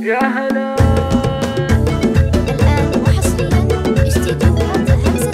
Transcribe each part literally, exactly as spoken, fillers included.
يا هلا. الآن وحصريا استديوهات همسة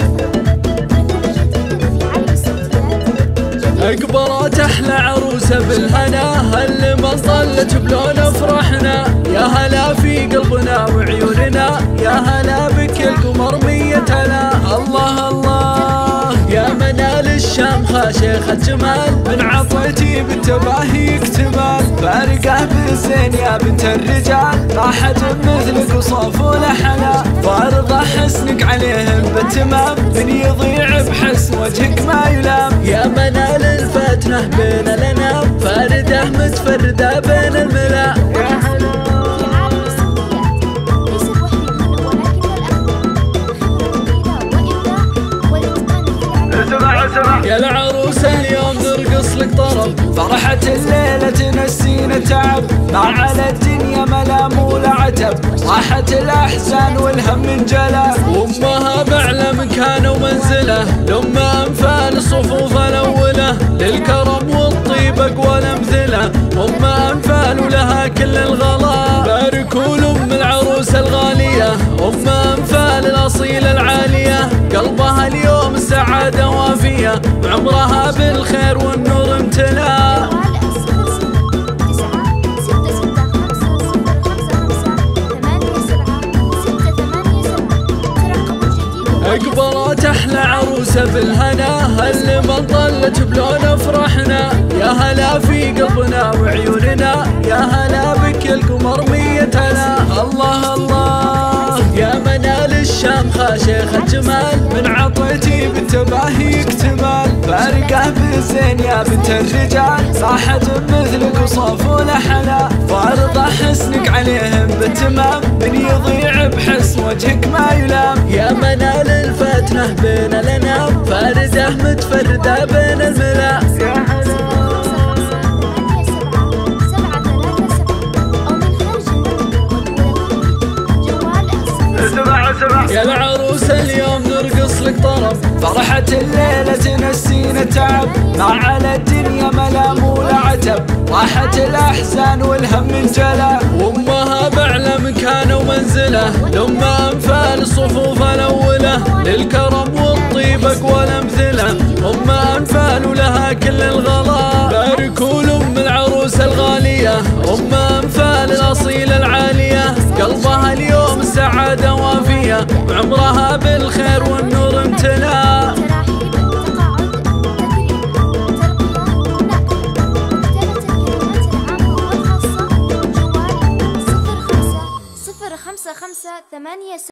أكبرت أحلى عروسة بالهنا، اللي ما ظلت بلون أفرحنا. يا هلا في قلبنا وعيوننا، يا هلا بك القمر مية هلا. الله الله يا منال الشامخة شيخة جمال، من عطيتي بالتباهي اكتمال. فارقة بالزين يا بنت الرجال، ما حد مثلك وصوف ولا حلا. فارضة حسنك عليهم بالتمام، من يضيع بحسن وجهك ما يلام. يا منال الفتنة بين الأنام، فاردة متفردة بين الملا. يا هلا يا العروسة اليوم نرقص لك طرب، فرحة الليلة تنسينا تعب. ما على الدنيا ملام ولا عتب، راحت الأحزان والهم انجلى. وأمها بأعلى مكانه ومنزله، لما أنفال الصفوف الأولى. للكرم والطيب أقوى الأمثلة، أمها أنفال ولها كل الغلا. باركوا لأم العروسة الغالية، أمها أنفال الأصيلة العالية. قلبها اليوم السعادة وافية، وعمرها بالخير والنور امتلا. أكبرت أحلى عروسة بالهنا، اللي ما ظلت بلون أفرحنا. يا هلا في قلبنا وعيوننا، يا هلا بك القمر مية هلا. الله الله يا منال الشامخة شيخة جمال، من عطيتي بالتباهي اكتمال. فارقة بالزين يا بنت الرجال، ما حد مثلك وصوف ولا حلا. فارضة حسنك عليهم بالتمام، من يضيع بحسن وجهك ما يلام. يا منال الفتنة بين الأنام، فاردة متفردة بين الملا. يا هلا يا العروسة اليوم نرقص لك طرب، فرحة الليلة تنسينا تعب. ما على الدنيا ملام ولا عتب، راحت الأحزان والهم انجلى. وأمها بأعلى مكانه ومنزله، لما أنفال الصفوف الأولى. للكرم والطيب أقوى الأمثلة، أمها أنفال ولها كل الغلا. باركوا لأم العروسة الغالية، أمها أنفال الأصيلة العالية. قلبها اليوم السعادة وافية، وعمرها بالخير والنور امتلا. صفر خمسة خمسة ثمانية